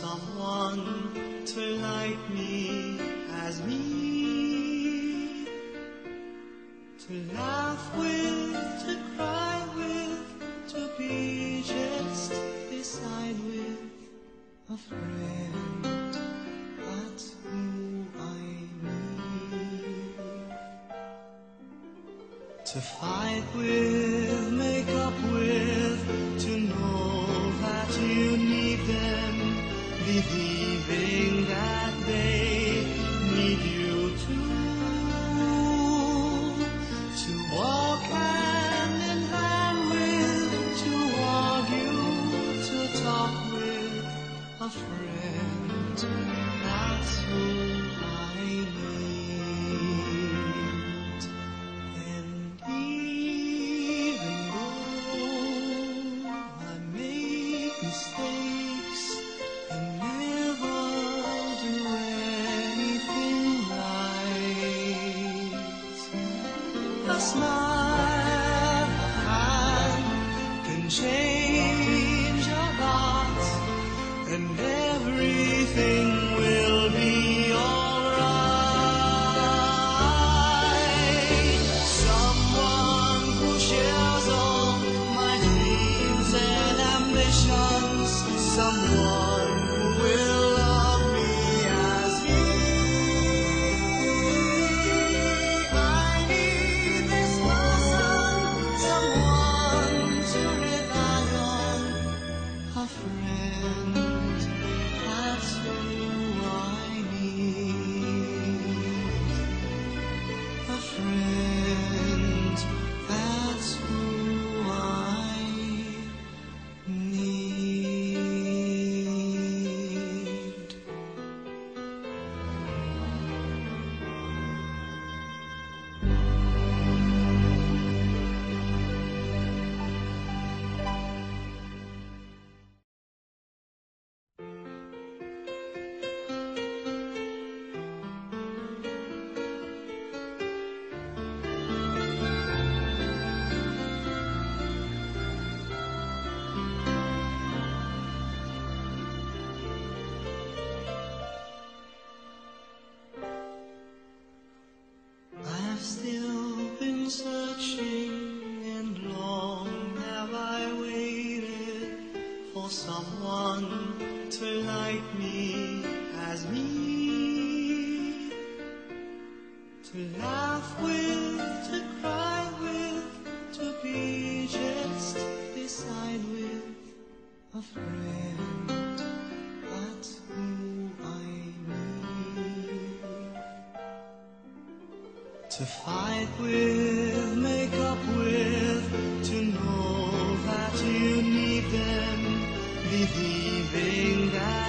someone to like me as me, to laugh with, to cry with, to be just beside with a friend. That's who I need. To fight with, make up with, to know that you need them, believing that they need you too. To walk hand in hand with, to argue, to talk with a friend. That's who I need. And even though I make mistakes and never do anything right, a smile, a hand can change a lot, and everything will be alright. Someone who shares all my dreams and ambitions, someone who will love me as me. I need this person, someone to rely on, a friend. That's who I need. A friend. That's who I need. I've still been searching, and long have I waited for someone to like me as me, to laugh with, to cry with, to be just beside with a friend. That's who I need. To fight with, make up with, to know that you need them, believing that